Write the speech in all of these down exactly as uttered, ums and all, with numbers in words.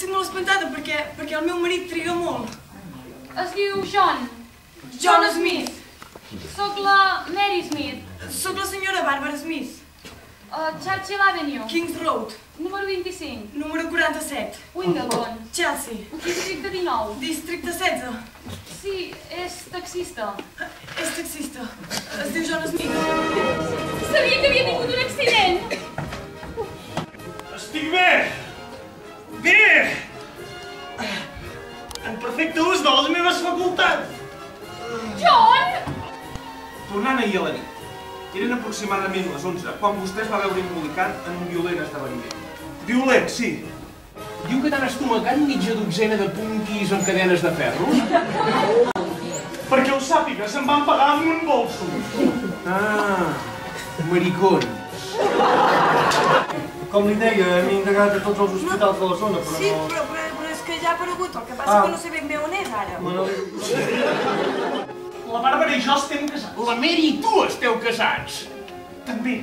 estic molt espantada perquè, perquè el meu marit triga molt. Es diu John. John Smith. Soc la Mary Smith. Soc la senyora Barbara Smith. A Churchill Avenue. Kings Road. Número vint-i-cinc. Número quaranta-set. Wimbledon. Chelsea. Districte dinou. Districte setze. Sí, és taxista. És taxista. Es diu John Smith. Sabia que havia tingut un accident. Estic bé! Bé! En perfecte ús de les meves facultats! John! Tornant ahir a la nit. Eren aproximadament les onze, quan vostè es va veure embolicat en un violent esdeveniment. Violent, sí. Diu que t'han estomacat mitja dotzena de punquis amb cadenes de ferro? Perquè ho sàpiga, se'n van pagar amb un bolso. Ah, maricons. Com li deia, hem indagat a tots els hospitals de la zona, però no... Sí, però, però, però és que ja ha aparegut, el que passa que no sé ben bé on és ara. La Bàrbara i jo estem casats. La Mary i tu esteu casats. També.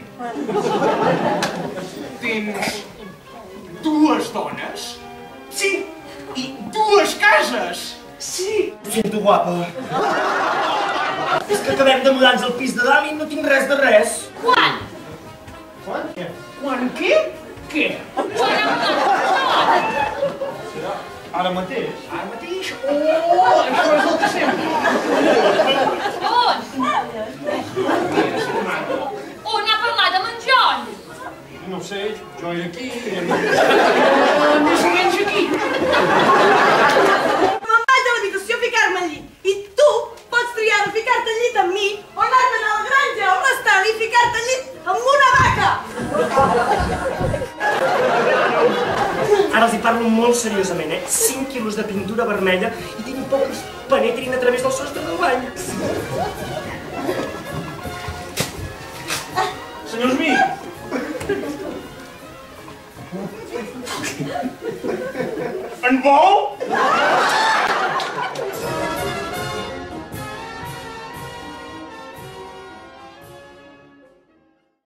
Tens dues dones Sí, i dues cases. sí. Ho sento, guapa. És que acabem de mudar-nos al pis de dalt i no tinc res de res. Quan? Quan? Què? Quan què? Què? Quan hem anat? Ara mateix. Ara mateix? Oh, això és el que sempre. On? On ha parlat amb en John? No ho sé, jo era aquí... Més o menys aquí. Me'n vaig a l'habitació a ficar-me al llit. I tu pots triar de ficar-te al llit amb mi o anar-te'n a la granja o a l'estadi i ficar-te al llit amb una vaca. Ara els hi parlo molt seriosament, eh? cinc quilos de pintura vermella i tinc por que es penetrin a través del sostre del bany. Senyor Smith! En vol?